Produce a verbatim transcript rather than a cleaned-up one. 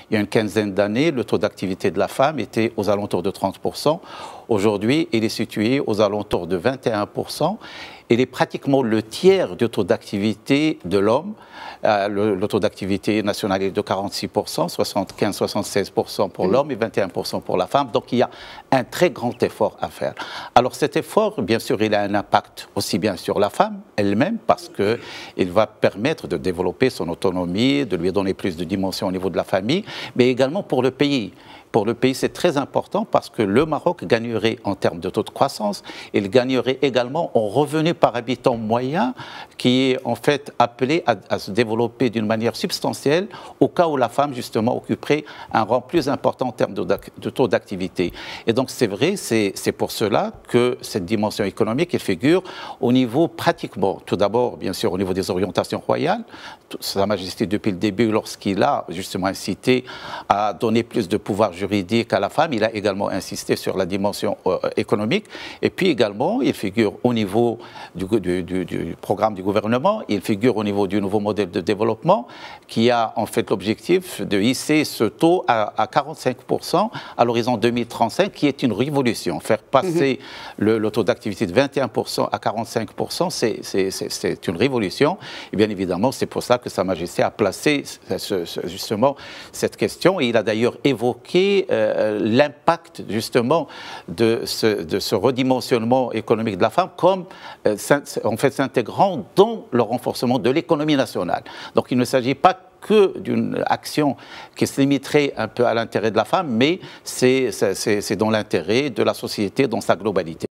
il y a une quinzaine d'années, le taux d'activité de la femme était aux alentours de trente pour cent. Aujourd'hui, il est situé aux alentours de vingt et un pour cent. Il est pratiquement le tiers du taux d'activité de l'homme. Euh, le, le taux d'activité national est de quarante-six pour cent, soixante-quinze à soixante-seize pour cent pour l'homme et vingt et un pour cent pour la femme. Donc il y a un très grand effort à faire. Alors cet effort, bien sûr, il a un impact aussi bien sur la femme elle-même, parce qu'il va permettre de développer son autonomie, de lui donner plus de dimension au niveau de la famille, mais également pour le pays. Pour le pays, c'est très important parce que le Maroc gagnerait en termes de taux de croissance, il gagnerait également en revenu par habitant moyen, qui est en fait appelé à, à se développer d'une manière substantielle au cas où la femme, justement, occuperait un rang plus important en termes de, de taux d'activité. Et donc, c'est vrai, c'est pour cela que cette dimension économique, elle figure au niveau pratiquement, tout d'abord, bien sûr, au niveau des orientations royales. Sa Majesté, depuis le début, lorsqu'il a justement incité à donner plus de pouvoir juridique à la femme, il a également insisté sur la dimension euh, économique. Et puis également, il figure au niveau du, du, du, du programme du gouvernement, il figure au niveau du nouveau modèle de développement qui a en fait l'objectif de hisser ce taux à, à quarante-cinq pour cent à l'horizon deux mille trente-cinq, qui est une révolution. Faire passer mmh. le, le taux d'activité de vingt et un pour cent à quarante-cinq pour cent, c'est une révolution. Et bien évidemment, c'est pour ça que Sa Majesté a placé ce, ce, justement cette question. Et il a d'ailleurs évoqué euh, l'impact justement de ce, de ce redimensionnement économique de la femme comme euh, en fait s'intégrant dans le renforcement de l'économie nationale. Donc il ne s'agit pas que d'une action qui se limiterait un peu à l'intérêt de la femme, mais c'est dans l'intérêt de la société dans sa globalité.